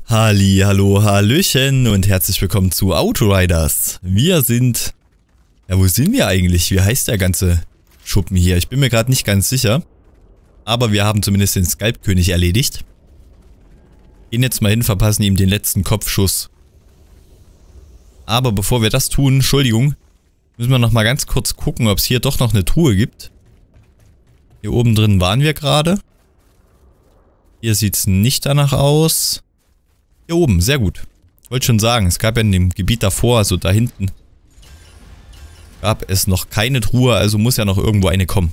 Halli, hallo, hallöchen und herzlich willkommen zu Outriders. Wir sind... Ja, wo sind wir eigentlich? Wie heißt der ganze Schuppen hier? Ich bin mir gerade nicht ganz sicher. Aber wir haben zumindest den Skalpkönig erledigt. Gehen jetzt mal hin, verpassen ihm den letzten Kopfschuss. Aber bevor wir das tun, Entschuldigung, müssen wir noch mal ganz kurz gucken, ob es hier doch noch eine Truhe gibt. Hier oben drin waren wir gerade. Hier sieht es nicht danach aus. Hier oben, sehr gut. Ich wollte schon sagen, es gab ja in dem Gebiet davor, also da hinten, gab es noch keine Truhe, also muss ja noch irgendwo eine kommen.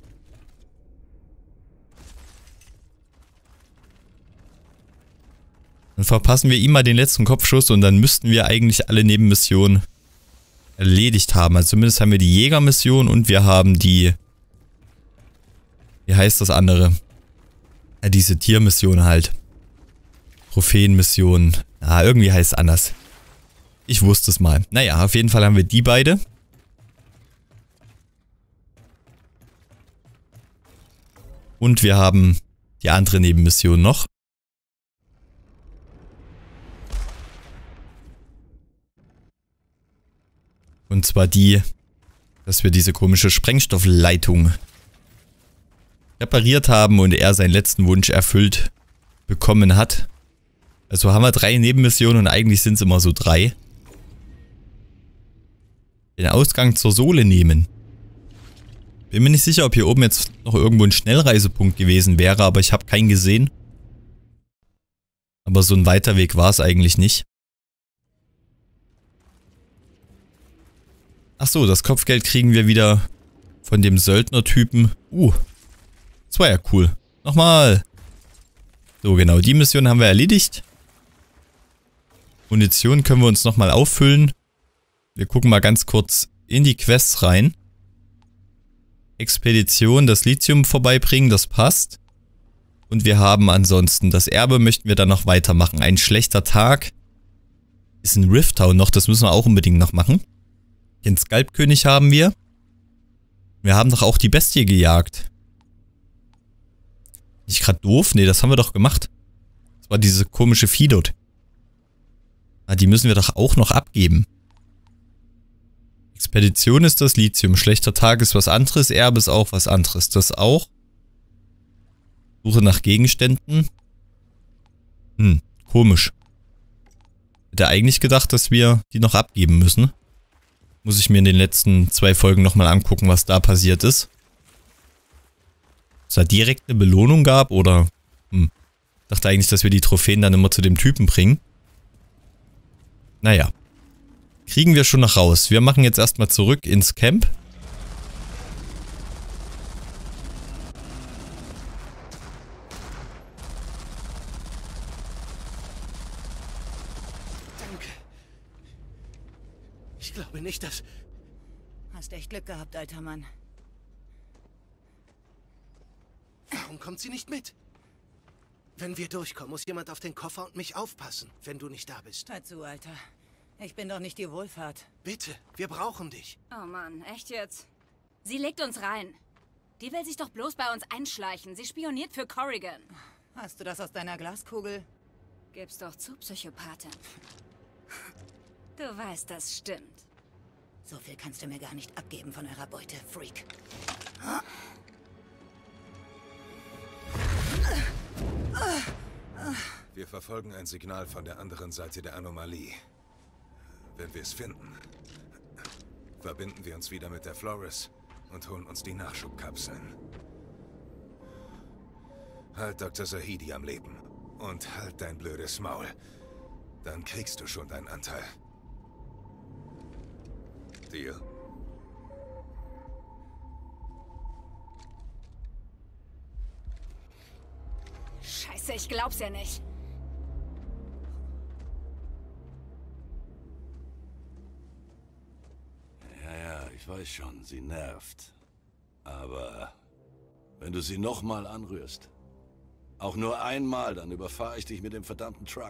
Dann verpassen wir ihm mal den letzten Kopfschuss und dann müssten wir eigentlich alle Nebenmissionen erledigt haben. Also zumindest haben wir die Jägermission und wir haben die... Wie heißt das andere? Ja, diese Tiermission halt. Trophäenmission. Ah, irgendwie heißt es anders. Ich wusste es mal. Naja, auf jeden Fall haben wir die beide. Und wir haben die andere Nebenmission noch. Und zwar die, dass wir diese komische Sprengstoffleitung repariert haben und er seinen letzten Wunsch erfüllt bekommen hat. Also haben wir 3 Nebenmissionen und eigentlich sind es immer so 3. Den Ausgang zur Sohle nehmen. Bin mir nicht sicher, ob hier oben jetzt noch irgendwo ein Schnellreisepunkt gewesen wäre, aber ich habe keinen gesehen. Aber so ein weiter Weg war es eigentlich nicht. Ach so, das Kopfgeld kriegen wir wieder von dem Söldnertypen. Das war ja cool. Nochmal. So, genau, die Mission haben wir erledigt. Munition können wir uns nochmal auffüllen. Wir gucken mal ganz kurz in die Quests rein. Expedition, das Lithium vorbeibringen, das passt. Und wir haben ansonsten das Erbe, möchten wir dann noch weitermachen. Ein schlechter Tag ist in Rifttown noch, das müssen wir auch unbedingt noch machen. Den Skalpkönig haben wir. Wir haben doch auch die Bestie gejagt. Nicht gerade doof? Nee, das haben wir doch gemacht. Das war diese komische Vieh dort. Ah, die müssen wir doch auch noch abgeben. Expedition ist das Lithium. Schlechter Tag ist was anderes. Erbe ist auch was anderes. Das auch. Suche nach Gegenständen. Komisch. Hätte eigentlich gedacht, dass wir die noch abgeben müssen. Muss ich mir in den letzten 2 Folgen nochmal angucken, was da passiert ist. Ob es da direkt eine Belohnung gab oder... Dachte eigentlich, dass wir die Trophäen dann immer zu dem Typen bringen. Naja. Kriegen wir schon noch raus. Wir machen jetzt erstmal zurück ins Camp. Danke. Ich glaube nicht, dass... Hast echt Glück gehabt, alter Mann. Warum kommt sie nicht mit? Wenn wir durchkommen, muss jemand auf den Koffer und mich aufpassen, wenn du nicht da bist. Hör zu, Alter. Ich bin doch nicht die Wohlfahrt. Bitte, wir brauchen dich. Oh Mann, echt jetzt? Sie legt uns rein. Die will sich doch bloß bei uns einschleichen. Sie spioniert für Corrigan. Hast du das aus deiner Glaskugel? Gib's doch zu, Psychopathin. Du weißt, das stimmt. So viel kannst du mir gar nicht abgeben von eurer Beute, Freak. Wir verfolgen ein Signal von der anderen Seite der Anomalie. Wenn wir es finden, verbinden wir uns wieder mit der Flores und holen uns die Nachschubkapseln. Halt Dr. Zahedi am Leben und halt dein blödes Maul. Dann kriegst du schon deinen Anteil. Deal? Scheiße, ich glaub's ja nicht. Ja, ich weiß schon, sie nervt. Aber wenn du sie nochmal anrührst, auch nur einmal, dann überfahre ich dich mit dem verdammten Truck.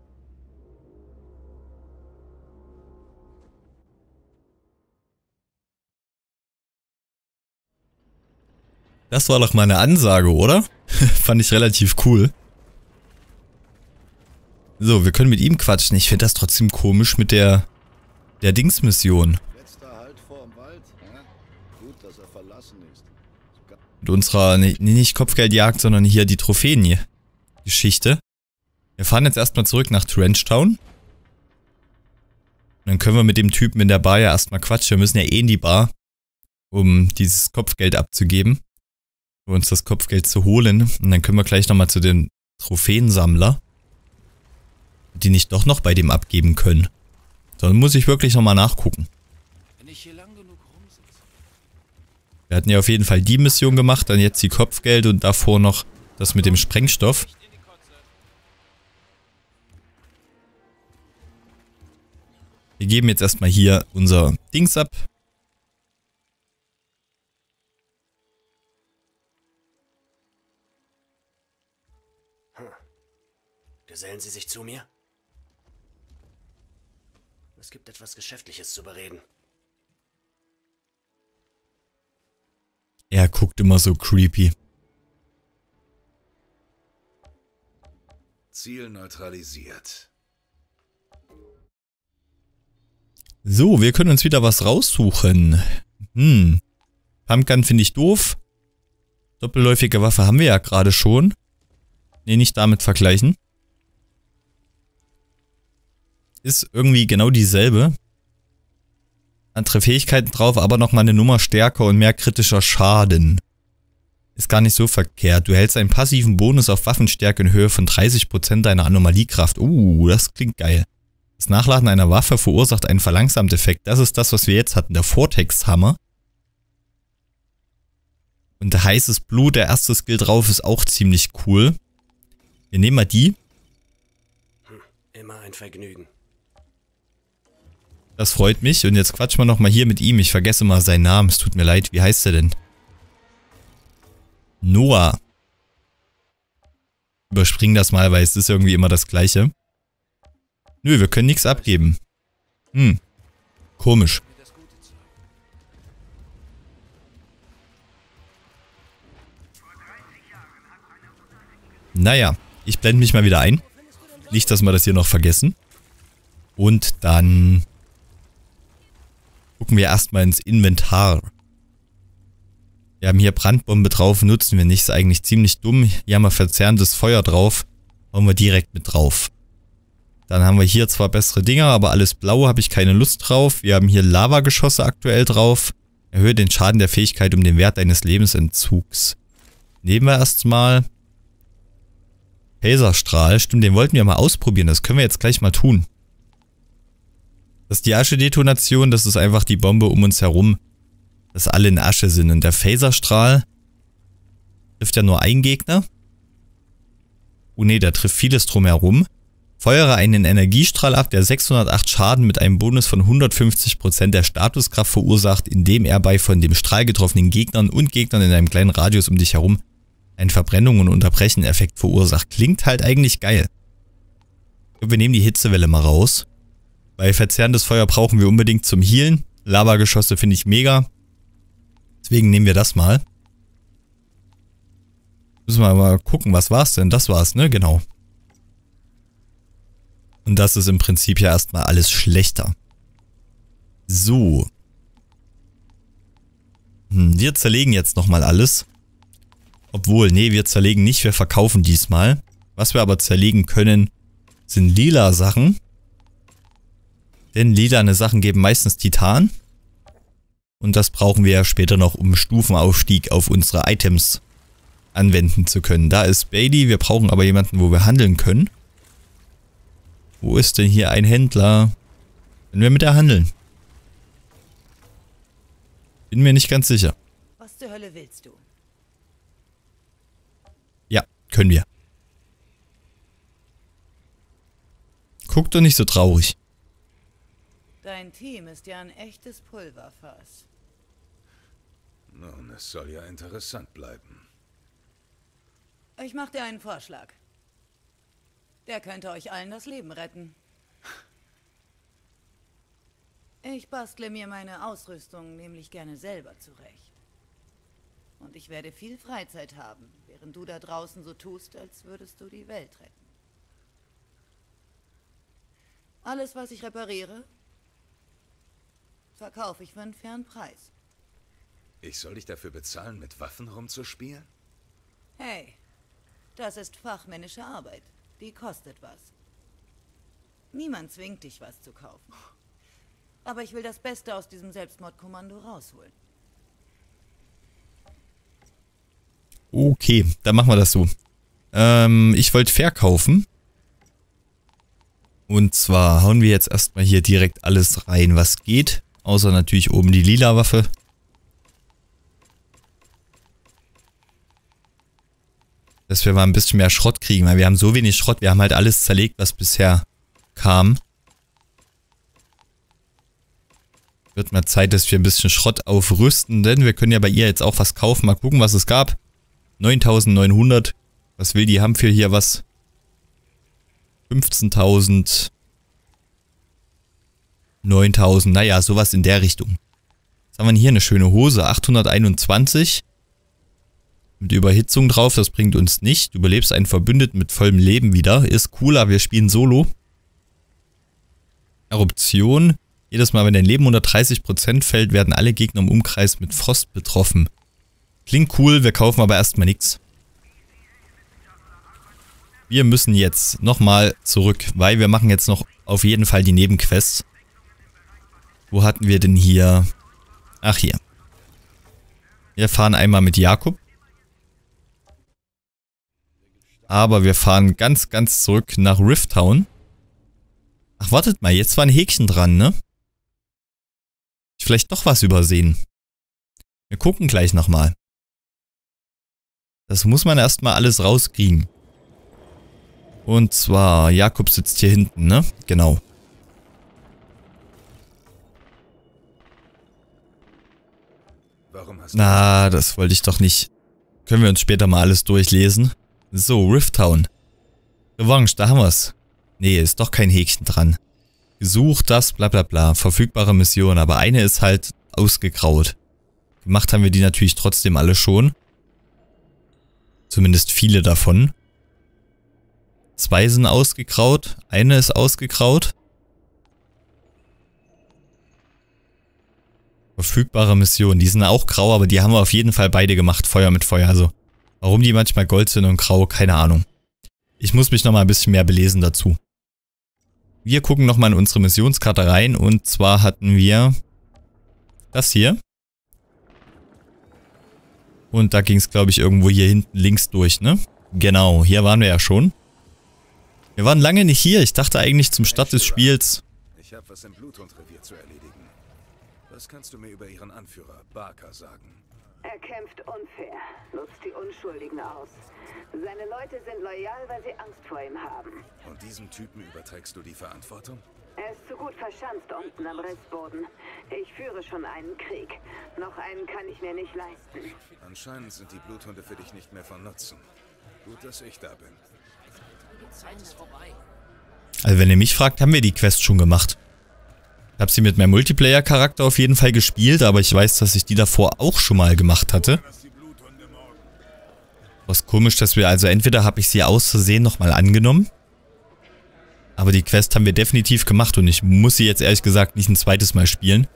Das war doch mal eine Ansage, oder? Fand ich relativ cool. So, wir können mit ihm quatschen. Ich finde das trotzdem komisch mit der Dingsmission. Letzter Halt vorm Wald. Ja? Gut, dass er verlassen ist. Mit unserer, nicht Kopfgeldjagd, sondern hier die Trophäen-Geschichte. Wir fahren jetzt erstmal zurück nach Trenchtown. Und dann können wir mit dem Typen in der Bar ja erstmal quatschen. Wir müssen ja eh in die Bar, um dieses Kopfgeld abzugeben. Um uns das Kopfgeld zu holen. Und dann können wir gleich nochmal zu dem Trophäensammler. Die nicht doch noch bei dem abgeben können. Dann muss ich wirklich nochmal nachgucken. Wenn ich hier lang genug rumsitze. Wir hatten ja auf jeden Fall die Mission gemacht, dann jetzt die Kopfgeld und davor noch das mit dem Sprengstoff. Wir geben jetzt erstmal hier unser Dings ab. Gesellen Sie sich zu mir? Es gibt etwas Geschäftliches zu bereden. Er guckt immer so creepy. Ziel neutralisiert. So, wir können uns wieder was raussuchen. Pumpgun finde ich doof. Doppelläufige Waffe haben wir ja gerade schon. Ne, nicht damit vergleichen. Ist irgendwie genau dieselbe. Andere Fähigkeiten drauf, aber nochmal eine Nummer stärker und mehr kritischer Schaden. Ist gar nicht so verkehrt. Du hältst einen passiven Bonus auf Waffenstärke in Höhe von 30% deiner Anomaliekraft. Das klingt geil. Das Nachladen einer Waffe verursacht einen Verlangsamt-Effekt. Das ist das, was wir jetzt hatten. Der Vortex-Hammer. Und der heißes Blut, der erste Skill drauf, ist auch ziemlich cool. Wir nehmen mal die. Immer ein Vergnügen. Das freut mich. Und jetzt quatschen wir nochmal hier mit ihm. Ich vergesse mal seinen Namen. Es tut mir leid. Wie heißt er denn? Noah. Überspringen das mal, weil es ist irgendwie immer das Gleiche. Nö, wir können nichts abgeben. Komisch. Naja, ich blende mich mal wieder ein. Nicht, dass wir das hier noch vergessen. Und dann gucken wir erstmal ins Inventar. Wir haben hier Brandbombe drauf, nutzen wir nicht, ist eigentlich ziemlich dumm. Hier haben wir verzerrendes Feuer drauf, hauen wir direkt mit drauf. Dann haben wir hier zwar bessere Dinger, aber alles blau, habe ich keine Lust drauf. Wir haben hier Lavageschosse aktuell drauf. Erhöhe den Schaden der Fähigkeit um den Wert deines Lebensentzugs. Nehmen wir erstmal Laserstrahl. Stimmt, den wollten wir mal ausprobieren, das können wir jetzt gleich mal tun. Das ist die Asche-Detonation, das ist einfach die Bombe um uns herum, dass alle in Asche sind. Und der Phaserstrahl trifft ja nur einen Gegner. Der trifft vieles drumherum. Feuere einen Energiestrahl ab, der 608 Schaden mit einem Bonus von 150% der Statuskraft verursacht, indem er bei von dem Strahl getroffenen Gegnern und Gegnern in einem kleinen Radius um dich herum einen Verbrennung- und Unterbrechen-Effekt verursacht. Klingt halt eigentlich geil. Ich glaube, wir nehmen die Hitzewelle mal raus. Weil verzehrendes Feuer brauchen wir unbedingt zum Healen. Lavageschosse finde ich mega. Deswegen nehmen wir das mal. Müssen wir mal gucken, was war's denn? Das war's, ne? Genau. Und das ist im Prinzip ja erstmal alles schlechter. So. Wir zerlegen jetzt nochmal alles. Obwohl, nee, wir zerlegen nicht, wir verkaufen diesmal. Was wir aber zerlegen können, sind lila Sachen. Denn lilane Sachen geben meistens Titan. Und das brauchen wir ja später noch, um Stufenaufstieg auf unsere Items anwenden zu können. Da ist Bailey, wir brauchen aber jemanden, wo wir handeln können. Wo ist denn hier ein Händler? Können wir mit der handeln? Bin mir nicht ganz sicher. Was zur Hölle willst du? Ja, können wir. Guck doch nicht so traurig. Dein Team ist ja ein echtes Pulverfass. Nun, es soll ja interessant bleiben. Ich mach dir einen Vorschlag. Der könnte euch allen das Leben retten. Ich bastle mir meine Ausrüstung nämlich gerne selber zurecht. Und ich werde viel Freizeit haben, während du da draußen so tust, als würdest du die Welt retten. Alles, was ich repariere, verkaufe ich für einen fairen Preis. Ich soll dich dafür bezahlen, mit Waffen rumzuspielen? Hey, das ist fachmännische Arbeit. Die kostet was. Niemand zwingt dich, was zu kaufen. Aber ich will das Beste aus diesem Selbstmordkommando rausholen. Okay, dann machen wir das so. Ich wollte verkaufen. Und zwar hauen wir jetzt erstmal hier direkt alles rein, was geht. Außer natürlich oben die lila Waffe. Dass wir mal ein bisschen mehr Schrott kriegen, weil wir haben so wenig Schrott. Wir haben halt alles zerlegt, was bisher kam. Wird mal Zeit, dass wir ein bisschen Schrott aufrüsten, denn wir können ja bei ihr jetzt auch was kaufen. Mal gucken, was es gab. 9.900. Was will die haben für hier was? 15.000. 9.000. Naja, sowas in der Richtung. Jetzt haben wir hier eine schöne Hose. 821. Mit Überhitzung drauf. Das bringt uns nicht. Du belebst einen Verbündeten mit vollem Leben wieder. Ist cooler. Wir spielen Solo. Eruption. Jedes Mal, wenn dein Leben unter 30% fällt, werden alle Gegner im Umkreis mit Frost betroffen. Klingt cool. Wir kaufen aber erstmal nichts. Wir müssen jetzt nochmal zurück, weil wir machen jetzt noch auf jeden Fall die Nebenquests. Wo hatten wir denn hier? Ach, hier. Wir fahren einmal mit Jakob. Aber wir fahren ganz, ganz zurück nach Rift Town. Ach, wartet mal, jetzt war ein Häkchen dran, ne? Ich vielleicht doch was übersehen. Wir gucken gleich nochmal. Das muss man erstmal alles rauskriegen. Und zwar, Jakob sitzt hier hinten, ne? Genau. Warum hast du Na, das wollte ich doch nicht. Können wir uns später mal alles durchlesen. So, Rift Town. Revanche, da haben wir's. Nee, ist doch kein Häkchen dran. Gesucht, das, bla bla bla. Verfügbare Mission, aber eine ist halt ausgegraut. Gemacht haben wir die natürlich trotzdem alle schon. Zumindest viele davon. 2 sind ausgegraut, eine ist ausgegraut. Verfügbare Mission, die sind auch grau, aber die haben wir auf jeden Fall beide gemacht, Feuer mit Feuer. Also, warum die manchmal gold sind und grau, keine Ahnung. Ich muss mich nochmal ein bisschen mehr belesen dazu. Wir gucken nochmal in unsere Missionskarte rein und zwar hatten wir das hier. Und da ging es, glaube ich, irgendwo hier hinten links durch, ne? Genau, hier waren wir ja schon. Wir waren lange nicht hier. Ich dachte eigentlich zum Start des Spiels. Ich habe was im Bluthundrevier zu erledigen. Was kannst du mir über ihren Anführer, Barker, sagen? Er kämpft unfair, nutzt die Unschuldigen aus. Seine Leute sind loyal, weil sie Angst vor ihm haben. Und diesem Typen überträgst du die Verantwortung? Er ist zu gut verschanzt unten am Rissboden. Ich führe schon einen Krieg. Noch einen kann ich mir nicht leisten. Anscheinend sind die Bluthunde für dich nicht mehr von Nutzen. Gut, dass ich da bin. Also wenn ihr mich fragt, haben wir die Quest schon gemacht. Ich habe sie mit meinem Multiplayer-Charakter auf jeden Fall gespielt, aber ich weiß, dass ich die davor auch schon mal gemacht hatte. Was komisch, dass wir also entweder habe ich sie aus Versehen nochmal angenommen. Aber die Quest haben wir definitiv gemacht und ich muss sie jetzt ehrlich gesagt nicht ein zweites Mal spielen.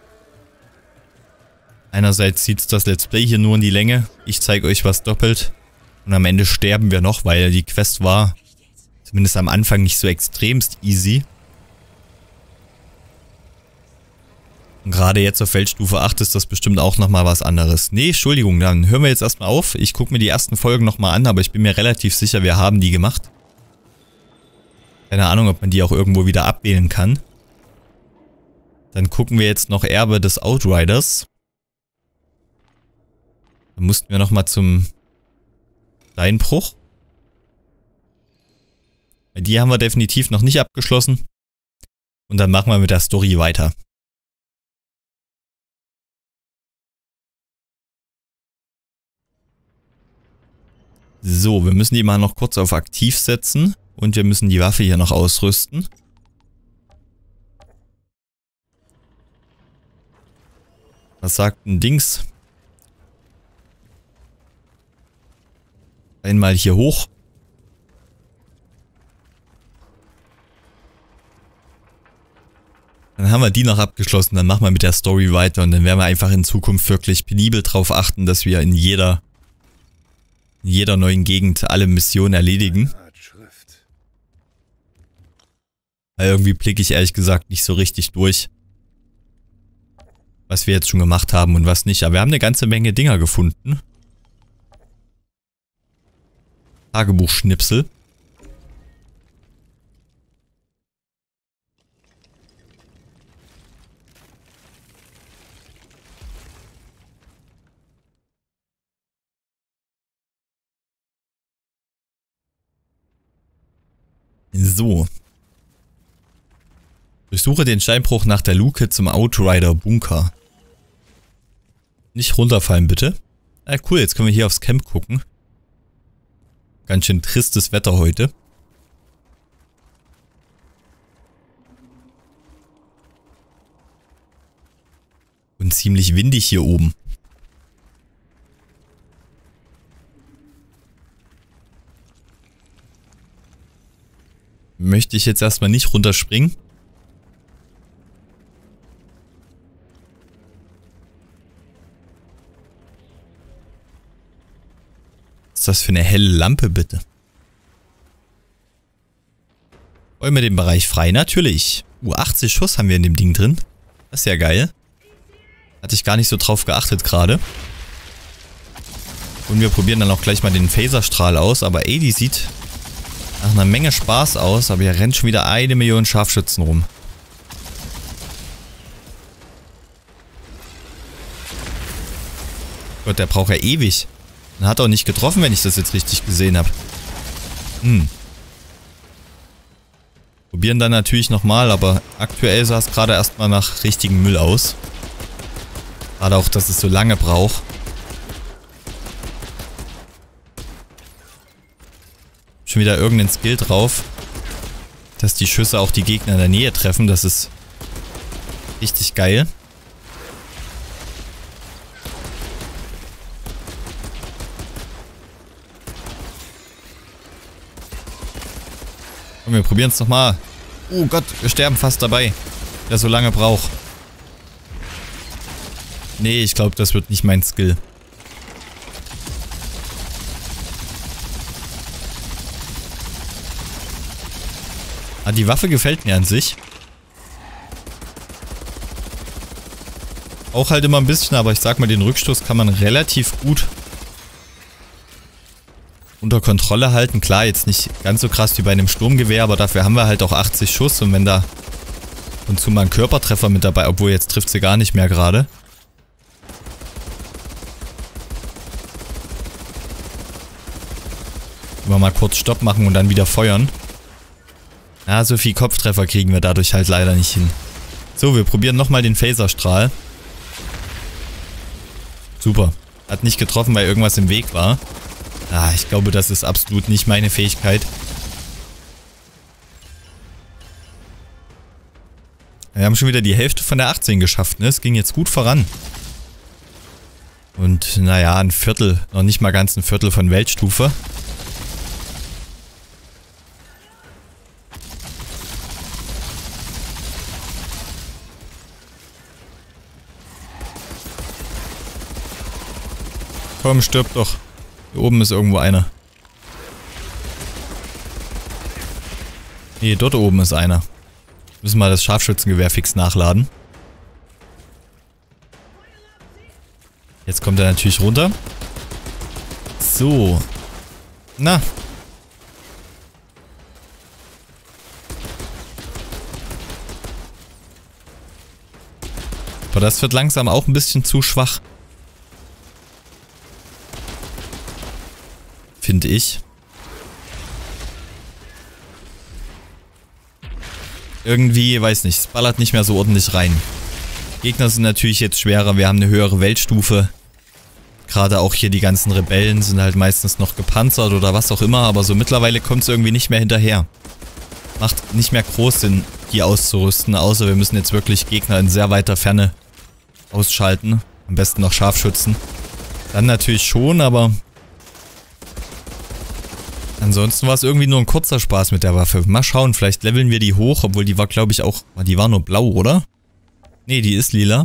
Einerseits zieht das Let's Play hier nur in die Länge. Ich zeige euch was doppelt. Und am Ende sterben wir noch, weil die Quest war zumindest am Anfang nicht so extremst easy. Und gerade jetzt auf Weltstufe 8 ist das bestimmt auch nochmal was anderes. Nee, Entschuldigung, dann hören wir jetzt erstmal auf. Ich gucke mir die ersten Folgen nochmal an, aber ich bin mir relativ sicher, wir haben die gemacht. Keine Ahnung, ob man die auch irgendwo wieder abwählen kann. Dann gucken wir jetzt noch Erbe des Outriders. Dann mussten wir nochmal zum Steinbruch. Die haben wir definitiv noch nicht abgeschlossen. Und dann machen wir mit der Story weiter. So, wir müssen die mal noch kurz auf aktiv setzen. Und wir müssen die Waffe hier noch ausrüsten. Was sagt ein Dings? Einmal hier hoch. Dann haben wir die noch abgeschlossen, dann machen wir mit der Story weiter und dann werden wir einfach in Zukunft wirklich penibel drauf achten, dass wir in jeder neuen Gegend alle Missionen erledigen. Weil irgendwie blicke ich ehrlich gesagt nicht so richtig durch, was wir jetzt schon gemacht haben und was nicht. Aber wir haben eine ganze Menge Dinger gefunden. Tagebuchschnipsel. So. Durchsuche den Steinbruch nach der Luke zum Outrider Bunker. Nicht runterfallen, bitte. Ah, cool, jetzt können wir hier aufs Camp gucken. Ganz schön tristes Wetter heute. Und ziemlich windig hier oben. Möchte ich jetzt erstmal nicht runterspringen. Was ist das für eine helle Lampe, bitte? Wollen wir den Bereich frei? Natürlich. 80 Schuss haben wir in dem Ding drin. Das ist ja geil. Hatte ich gar nicht so drauf geachtet gerade. Und wir probieren dann auch gleich mal den Phaserstrahl aus. Aber ey, die sieht nach einer Menge Spaß aus, aber hier rennt schon wieder 1 Million Scharfschützen rum. Gott, der braucht ja ewig. Und hat auch nicht getroffen, wenn ich das jetzt richtig gesehen habe. Probieren dann natürlich nochmal, aber aktuell sah es gerade erstmal nach richtigem Müll aus. Gerade auch, dass es so lange braucht. Schon wieder irgendein Skill drauf, dass die Schüsse auch die Gegner in der Nähe treffen. Das ist richtig geil. Und wir probieren es nochmal. Oh Gott, wir sterben fast dabei, der so lange braucht. Nee, ich glaube, das wird nicht mein Skill. Die Waffe gefällt mir an sich. Auch halt immer ein bisschen, aber ich sag mal, den Rückstoß kann man relativ gut unter Kontrolle halten. Klar, jetzt nicht ganz so krass wie bei einem Sturmgewehr, aber dafür haben wir halt auch 80 Schuss. Und wenn da ab und zu mal ein Körpertreffer mit dabei, obwohl jetzt trifft sie gar nicht mehr gerade. Immer mal kurz Stopp machen und dann wieder feuern. Ja, so viel Kopftreffer kriegen wir dadurch halt leider nicht hin. So, wir probieren nochmal den Phaserstrahl. Super. Hat nicht getroffen, weil irgendwas im Weg war. Ah, ich glaube, das ist absolut nicht meine Fähigkeit. Wir haben schon wieder die Hälfte von der 18 geschafft, ne? Es ging jetzt gut voran. Und naja, ein Viertel, noch nicht mal ganz ein Viertel von Weltstufe. Komm, stirb doch. Hier oben ist irgendwo einer. Nee, dort oben ist einer. Müssen wir das Scharfschützengewehr fix nachladen. Jetzt kommt er natürlich runter. So. Na. Aber das wird langsam auch ein bisschen zu schwach. Finde ich. Irgendwie, weiß nicht, es ballert nicht mehr so ordentlich rein. Gegner sind natürlich jetzt schwerer, wir haben eine höhere Weltstufe. Gerade auch hier die ganzen Rebellen sind halt meistens noch gepanzert oder was auch immer, aber so mittlerweile kommt es irgendwie nicht mehr hinterher. Macht nicht mehr groß Sinn, die auszurüsten, außer wir müssen jetzt wirklich Gegner in sehr weiter Ferne ausschalten. Am besten noch Scharfschützen. Dann natürlich schon, aber Ansonsten war es irgendwie nur ein kurzer Spaß mit der Waffe. Mal schauen, vielleicht leveln wir die hoch, obwohl die war, glaube ich, auch... Die war nur blau, oder? Nee, die ist lila.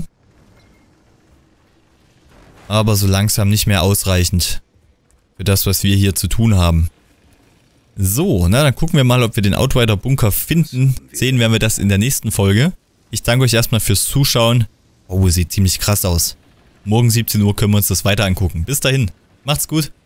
Aber so langsam nicht mehr ausreichend für das, was wir hier zu tun haben. So, na dann gucken wir mal, ob wir den Outrider Bunker finden. Sehen werden wir das in der nächsten Folge. Ich danke euch erstmal fürs Zuschauen. Oh, sieht ziemlich krass aus. Morgen 17 Uhr können wir uns das weiter angucken. Bis dahin, macht's gut.